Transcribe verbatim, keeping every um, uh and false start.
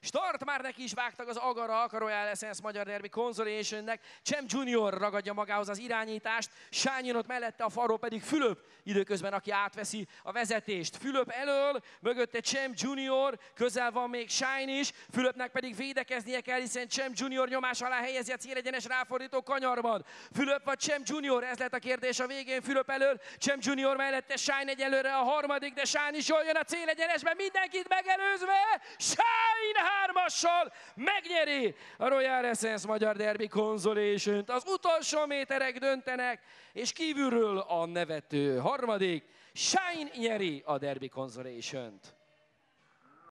Start már neki is vágtak az agarak a Royal Essence Magyar Derby Consolation-nek. Champ Junior ragadja magához az irányítást, Sányin ott mellette a falról pedig Fülöp időközben, aki átveszi a vezetést. Fülöp elől, mögötte Champ Junior, közel van még Shine is, Fülöpnek pedig védekeznie kell, hiszen Champ Junior nyomás alá helyezi a célegyenes ráfordító kanyarban. Fülöp vagy Champ Junior, ez lett a kérdés a végén. Fülöp elől, Champ Junior mellette Shine egyelőre a harmadik, de Shine is jól jön a célegyenesben, mindenkit megelőzve, Shine hármassal megnyeri a Royal Essence Magyar Derby Consolation-t. Az utolsó méterek döntenek, és kívülről a nevető harmadik, Shine nyeri a Derby Consolation-t.